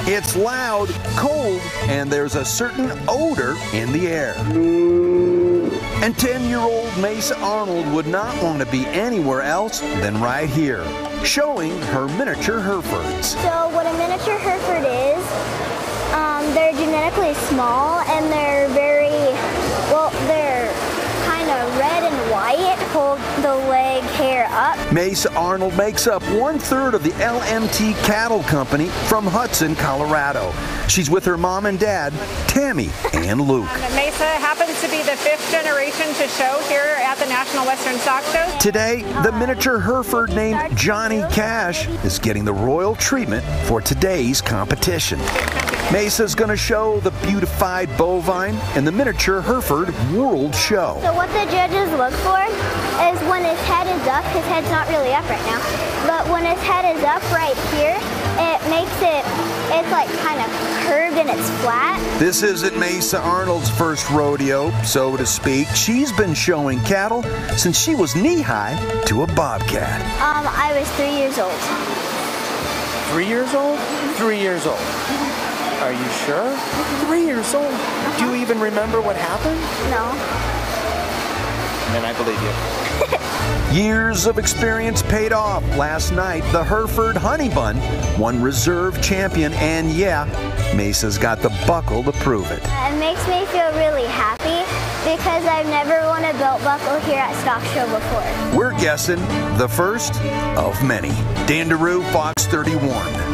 It's loud, cold, and there's a certain odor in the air. And 10-year-old Mesa Arnold would not want to be anywhere else than right here, showing her miniature Herefords. So what a miniature Hereford is, they're genetically small and they're they're kind of red and white, hold the leg hair up. Mesa Arnold makes up 1/3 of the LMT Cattle Company from Hudson, Colorado. She's with her mom and dad, Tammy and Luke. Mesa happens to be the 5th generation to show here at the National Western Stock Show. Today, the miniature Hereford named Johnny Cash is getting the royal treatment for today's competition. Mesa's going to show the beautified bovine in the miniature Hereford World Show. So what the judges look for is when his head is up, his head's not really up right now, but when his head is up right here, it's like kind of curved and it's flat. This isn't Mesa Arnold's first rodeo, so to speak. She's been showing cattle since she was knee-high to a bobcat. I was 3 years old. 3 years old? 3 years old. Are you sure? 3 years old? Do you even remember what happened? No. Then I believe you. Years of experience paid off. Last night, the Hereford Honey Bun won reserve champion, and yeah, Mesa's got the buckle to prove it. It makes me feel really happy because I've never won a belt buckle here at Stock Show before. We're guessing the first of many. Daru, FOX31.